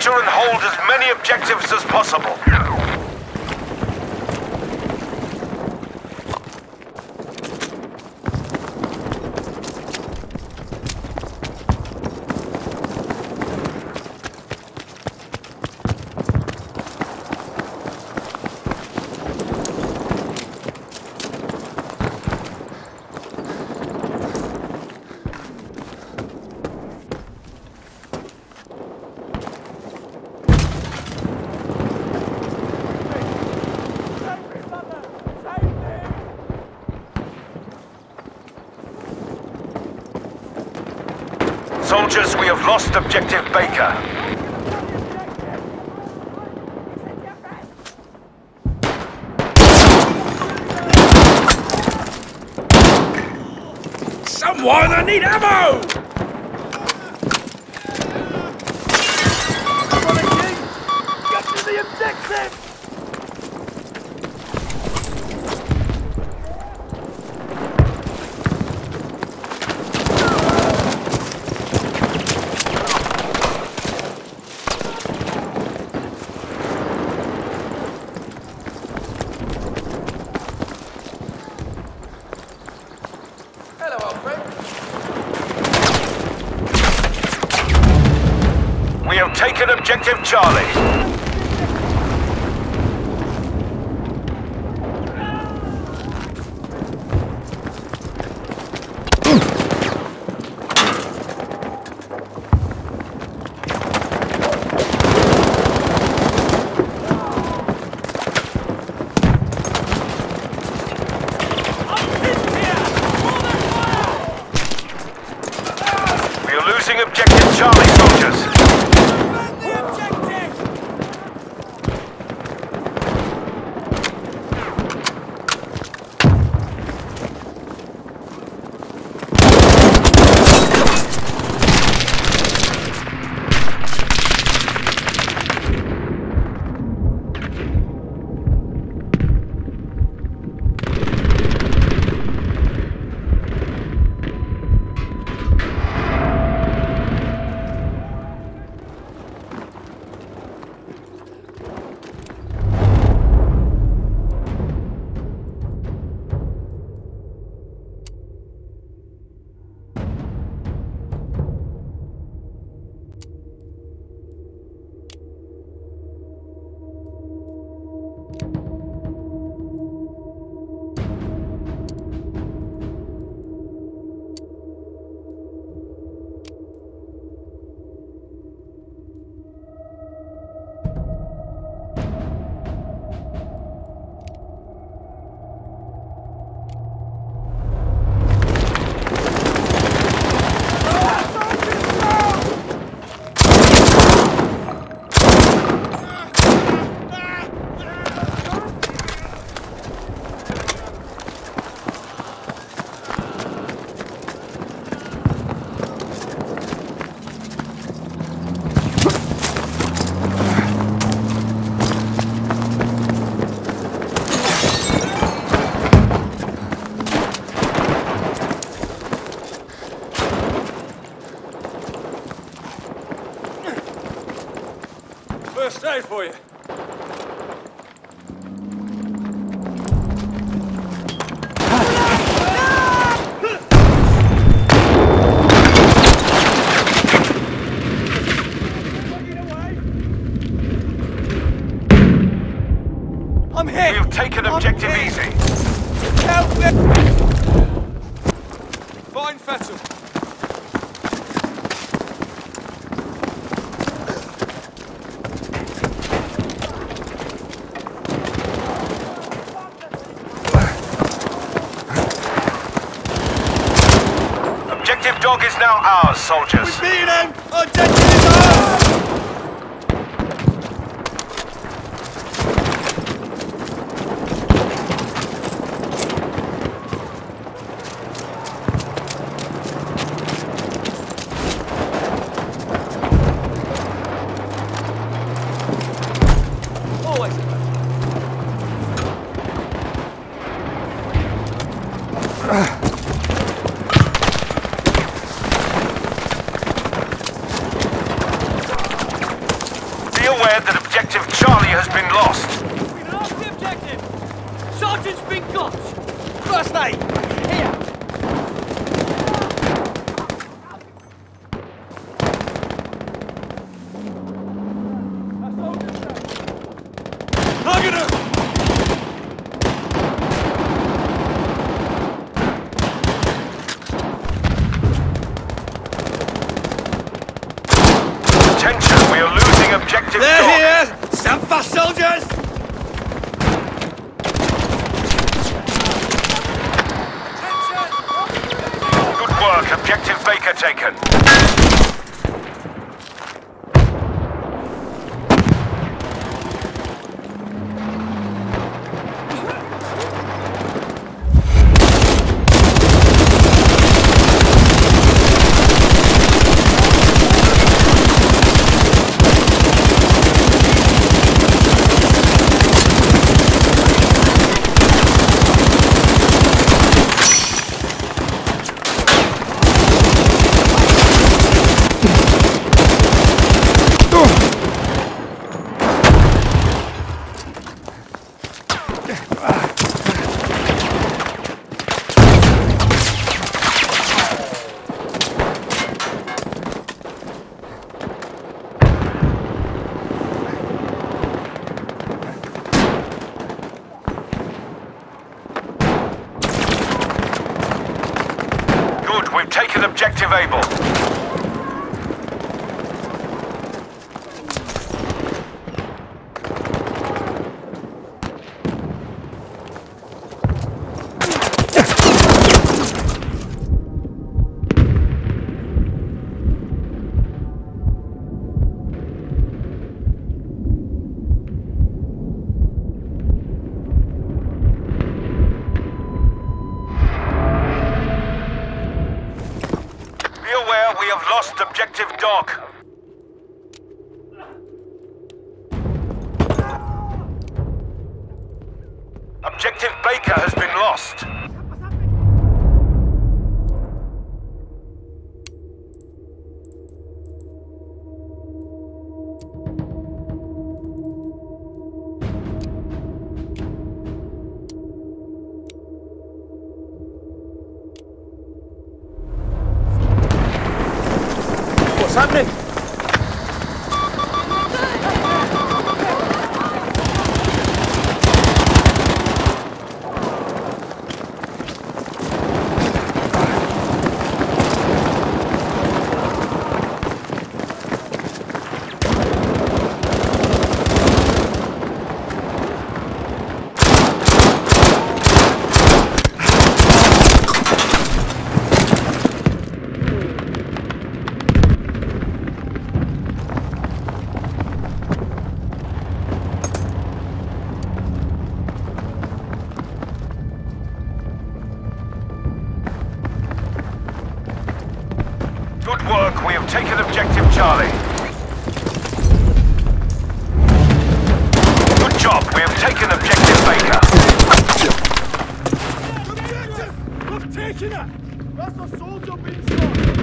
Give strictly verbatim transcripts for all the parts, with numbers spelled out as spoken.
Capture and hold as many objectives as possible. Soldiers, we have lost objective Baker. Someone, I need ammo! Come on, King! Get to the objective! We have taken objective Charlie. We are losing objective Charlie, soldiers. First aid for you. I'm hit! We have taken objective easy. Help me! Find Fettel. Objective dog is now ours, soldiers. We beat him! Objective is ours! has been lost. We lost the objective! Sergeant's been got! First aid! Here! Target her! Attention, we are losing objective They're dog. here! Stand fast, soldiers! Good work, objective Baker taken. Good, we've taken objective Able. We have lost objective Dog. Objective Baker has been lost. What's happening? Good work, we have taken objective Charlie. Good job, we have taken objective Baker. Objective! We've taken it! That's a soldier being shot!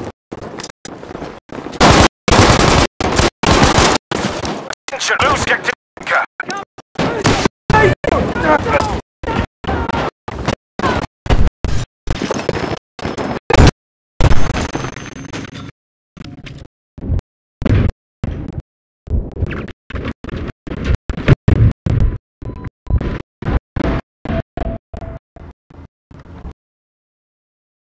Attention, lose objective